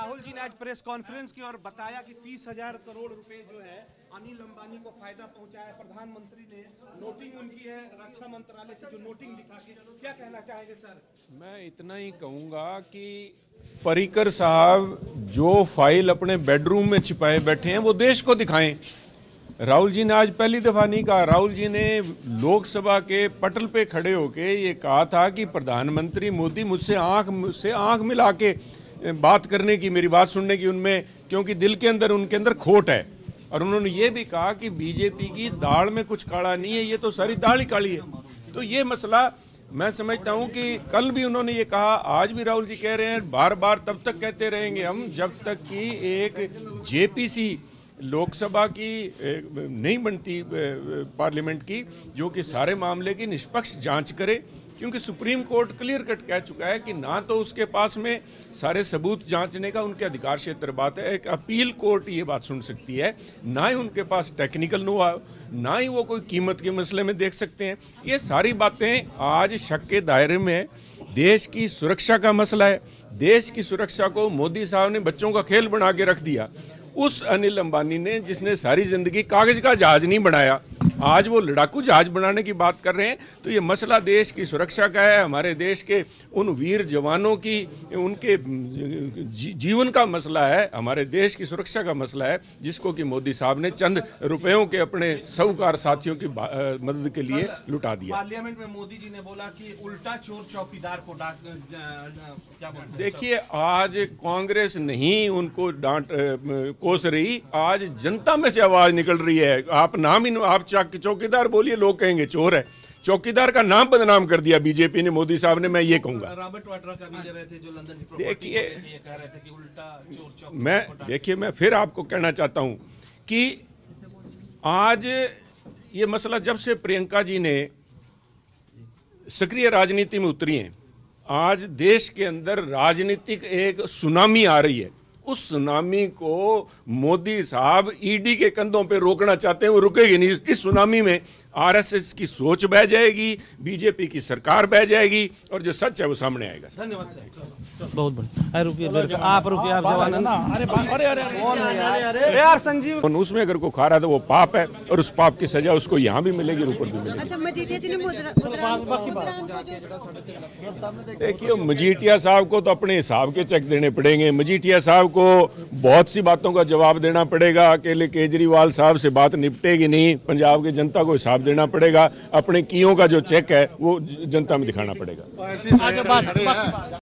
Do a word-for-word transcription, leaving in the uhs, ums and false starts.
राहुल जी ने आज press conference की और बताया कि तीस हजार करोड़ रुपए जो है अनिल अंबानी को फायदा पहुंचा है। प्रधानमंत्री ने नोटिंग उनकी है रक्षा मंत्रालय से, जो नोटिंग दिखा के, क्या कहना चाहेंगे सर? मैं इतना ही कहूंगा कि पर्रिकर साहब जो फाइल अपने बेडरूम में छिपाए बैठे हैं वो देश को दिखाएं। राहुल जी ने आज पहली दफा नहीं कहा। राहुल जी ने लोकसभा के पटल पे खड़े होके ये कहा था कि प्रधानमंत्री मोदी मुझसे आंख मुझसे आंख मिला के बात करने की, मेरी बात सुनने की उनमें, क्योंकि दिल के अंदर उनके अंदर खोट है। और उन्होंने ये भी कहा कि बीजेपी की दाल में कुछ काला नहीं है, ये तो सारी दाल ही काली है। तो ये मसला मैं समझता हूँ कि कल भी उन्होंने ये कहा, आज भी राहुल जी कह रहे हैं, बार बार तब तक कहते रहेंगे हम जब तक कि एक जेपीसी लोकसभा की नहीं बनती पार्लियामेंट की, जो कि सारे मामले की निष्पक्ष जांच करे। क्योंकि सुप्रीम कोर्ट क्लियर कट कह चुका है कि ना तो उसके पास में सारे सबूत जांचने का उनके अधिकार क्षेत्र बात है, एक अपील कोर्ट ये बात सुन सकती है, ना ही उनके पास टेक्निकल नो हाउ, ना ही वो कोई कीमत के मसले में देख सकते हैं। ये सारी बातें आज शक के दायरे में है। देश की सुरक्षा का मसला है। देश की सुरक्षा को मोदी साहब ने बच्चों का खेल बना के रख दिया। उस अनिल अंबानी ने, जिसने सारी जिंदगी कागज का जहाज नहीं बनाया, आज वो लड़ाकू जहाज बनाने की बात कर रहे हैं। तो ये मसला देश की सुरक्षा का है, हमारे देश के उन वीर जवानों की, उनके जी, जीवन का मसला है, हमारे देश की सुरक्षा का मसला है, जिसको कि मोदी साहब ने चंद रुपयों के अपने साहूकार साथियों की मदद के लिए लुटा दिया। पार्लियामेंट में मोदी जी ने बोला कि उल्टा चोर चौकीदार को डांट, क्या बोलते हैं? देखिए, आज कांग्रेस नहीं उनको डांट कोस रही, आज जनता में से आवाज निकल रही है। आप नाम ही आप चौकीदार बोलिए, लोग कहेंगे चोर है। चौकीदार का नाम बदनाम कर दिया बीजेपी ने, मोदी साहब ने। मैं ये कहूंगा, रॉबर्ट वाड्रा का भी ले रहे थे जो लंदन की देखिए, ये कह रहे थे कि उल्टा चोर चौकीदार। मैं देखिए मैं फिर आपको कहना चाहता हूं कि आज ये मसला जब से प्रियंका जी ने सक्रिय राजनीति में उतरी हैं, आज देश के अंदर राजनीतिक एक सुनामी आ रही है। उस सुनामी को मोदी साहब ईडी के कंधों पे रोकना चाहते हैं, वो रुकेगी नहीं। इस सुनामी में आरएसएस की सोच बह जाएगी, बीजेपी की सरकार बह जाएगी, और जो सच है वो सामने आएगा। धन्यवाद सर। बहुत बढ़िया। रुकिए, आप रुकिए, आप जवान है ना। अरे अरे अरे यार संजीव, उसमें अगर कोई खा रहा है तो वो पाप है, और उस पाप की सजा उसको यहाँ भी मिलेगी, ऊपर भी मिलेगी। अच्छा, मजीठिया जी ने देखिए, मजीठिया साहब को तो अपने हिसाब के चेक देने पड़ेंगे। मजीठिया साहब को बहुत सी बातों का जवाब देना पड़ेगा। अकेले केजरीवाल साहब से बात निपटेगी नहीं, पंजाब की जनता को हिसाब देना पड़ेगा। अपने कियों का जो चेक है वो जनता में दिखाना पड़ेगा।